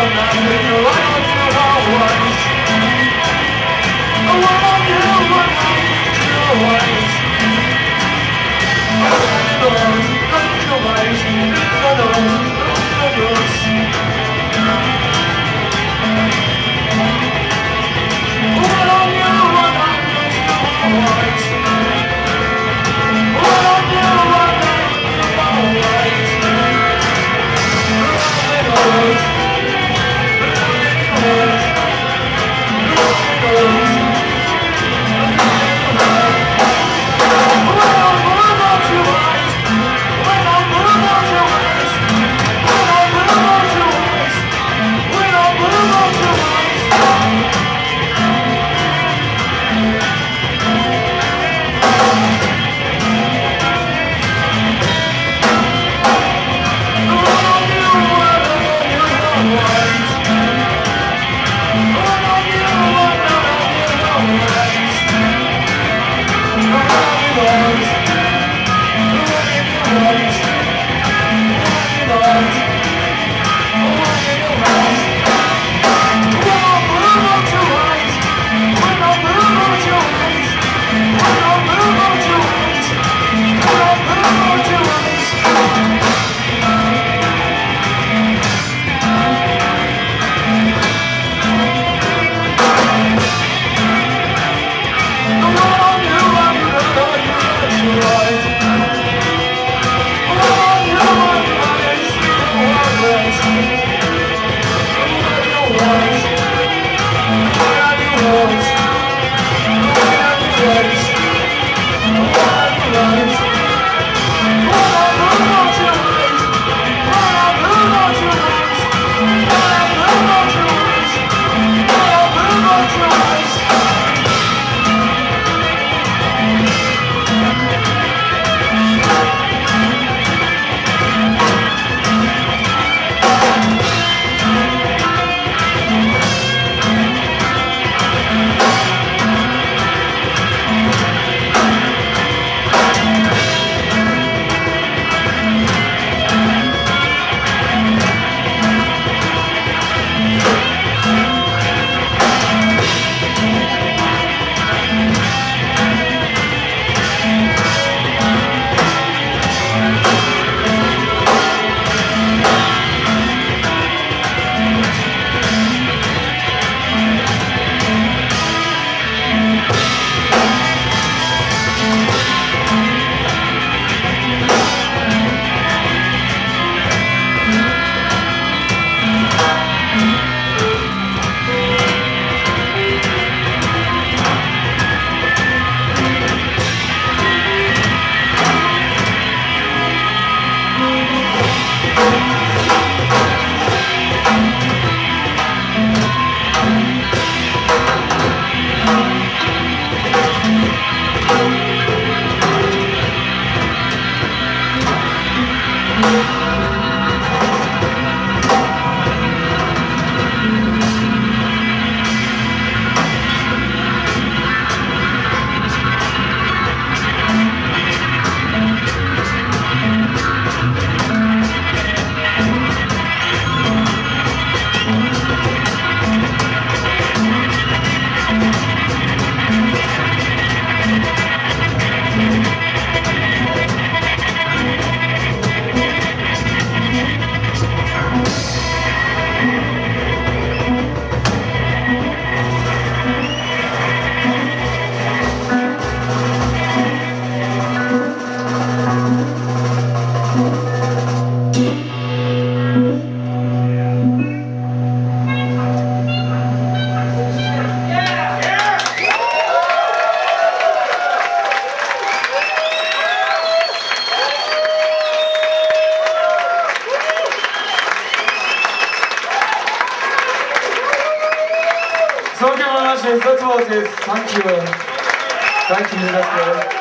Thank you very much. That was it. Thank you. Thank you. That's good.